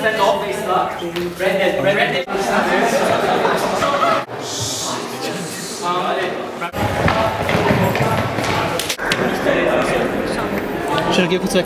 stand off face lock. Red. Schnell, geh kurz weg.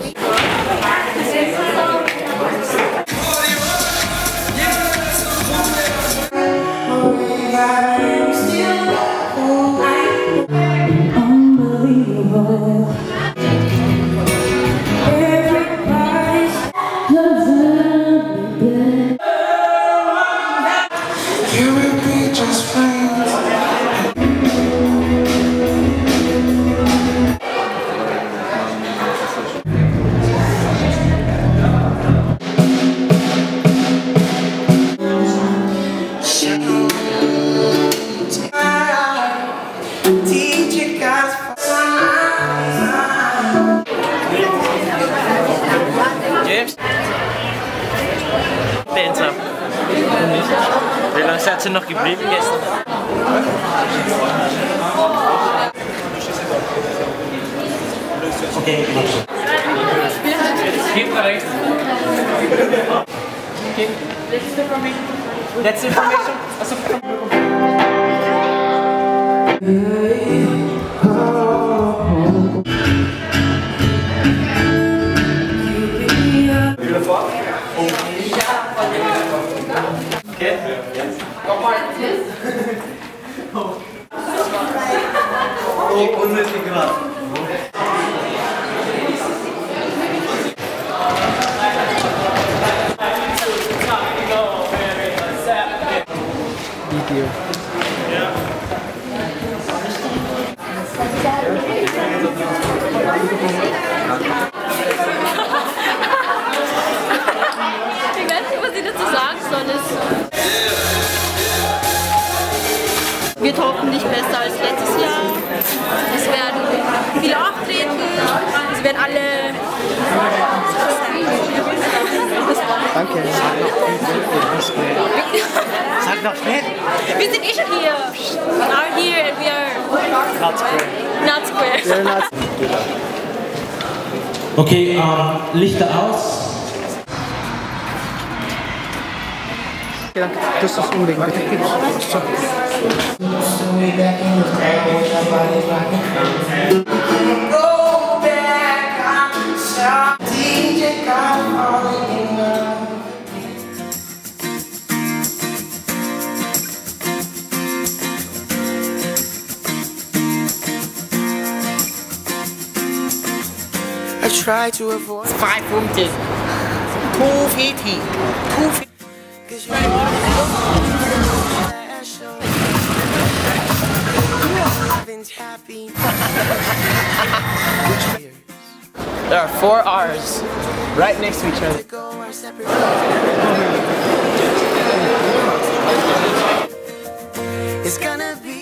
James? Dancer. Wie lange seid ihr noch geblieben gestern? Okay. Geht rechts. Okay. That's information. Okay. Oh, unnötig gemacht. Video. Ja. Ich weiß nicht, was ich dazu sagen soll. Es wird hoffentlich besser als letztes Jahr. Es werden viele auftreten. Es werden alle... Danke. Sag noch schnell. Wir sind eh schon hier. We are here and we are... Not square. Not square. We're not... Okay, Lichter aus. Danke, das ist unbedingt. I try to avoid 5 Punkte. 250. 250. There are 4 R's right next to each other. It's gonna be